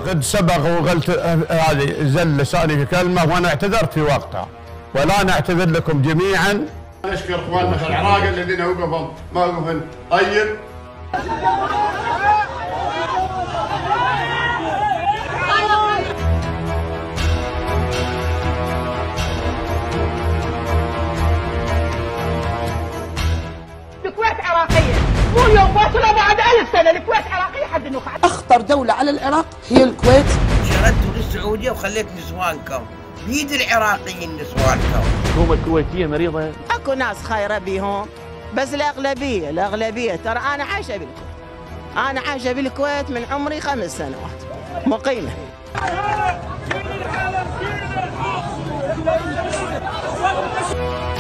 قد سبق وقلت هذه زل لساني في كلمه وانا اعتذرت في وقتها، والان اعتذر لكم جميعا. نشكر اخواننا في العراق الذين وقفوا موقف طيب. الكويت عراقية، مو يوم وصلوا بعد 1000 سنة، الكويت عراقية حد النخاع. أخطر دولة على العراق هي الكويت. شردتوا للسعودية وخليت نسوانكم بيد العراقيين نسوانكم. الحكومة الكويتية مريضة. اكو ناس خيرة بيهم بس الأغلبية ترى أنا عايشة بالكويت. أنا عايشة بالكويت من عمري 5 سنوات مقيمة.